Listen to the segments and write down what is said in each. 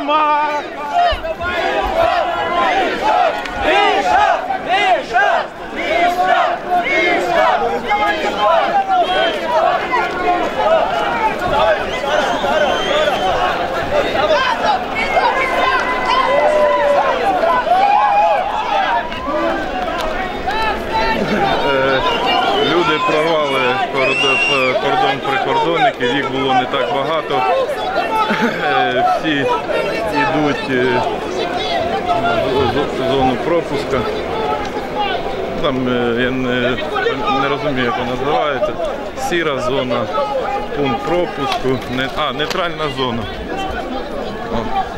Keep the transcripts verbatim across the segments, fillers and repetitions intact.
Миша! Миша! Миша! Миша! Люди прорвали кордон прикордонників, їх було не так багато. Всі йдуть в зону пропуска. Там, я не, не розумію, як вона називається. Сіра зона, пункт пропуску, не, а, нейтральна зона. О.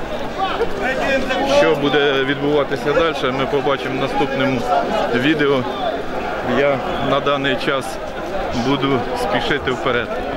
Що буде відбуватися далі, ми побачимо в наступному відео. Я на даний час буду спішити вперед.